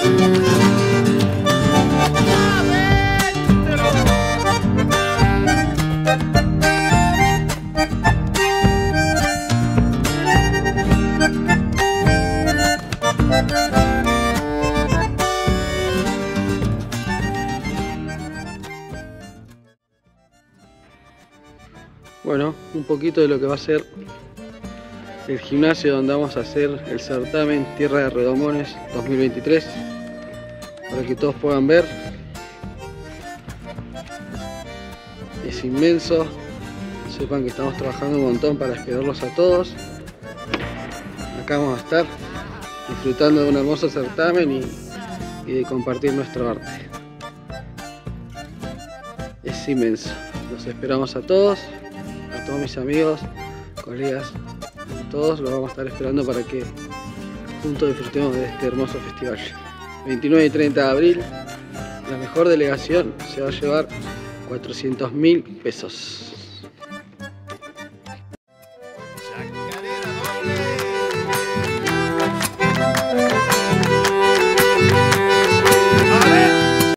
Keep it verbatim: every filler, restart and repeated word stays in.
Bueno, un poquito de lo que va a ser el gimnasio donde vamos a hacer el certamen Tierra de Redomones dos mil veintitrés, para que todos puedan ver. Es inmenso, sepan que estamos trabajando un montón para esperarlos a todos. Acá vamos a estar disfrutando de un hermoso certamen y, y de compartir nuestro arte. Es inmenso, los esperamos a todos. A todos mis amigos, colegas, todos los vamos a estar esperando para que juntos disfrutemos de este hermoso festival. veintinueve y treinta de abril, la mejor delegación se va a llevar cuatrocientos mil pesos.